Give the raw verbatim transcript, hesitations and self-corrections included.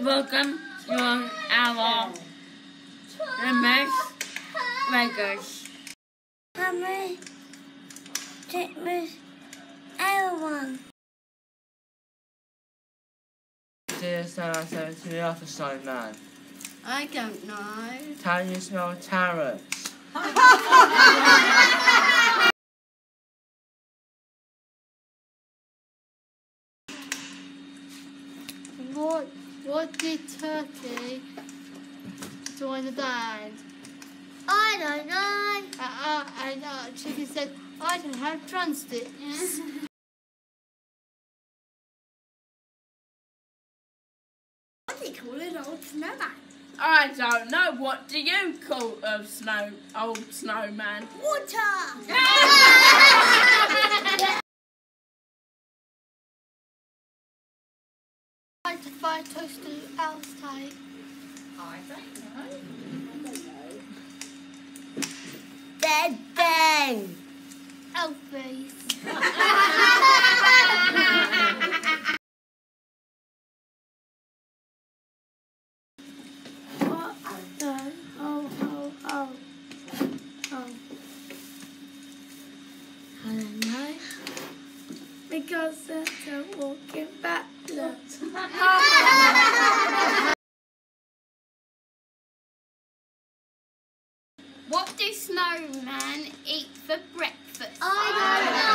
welcome to our Remote Records. Mummy, take me everyone. Dear Sarah said to the other snowman. I don't know. Can you smell carrots? What what did Turkey join the band? I don't know. Uh, uh, and uh, Chicken said, I don't have drumsticks. What do you call an old snowman? I don't know. What do you call a snow old snowman? Water! Try to find toaster outside. I don't know. Dead thing. Elfies. What the? Oh, oh, oh. Oh. I don't know. Because it's a walking backward. What do snowmen eat for breakfast? I don't know.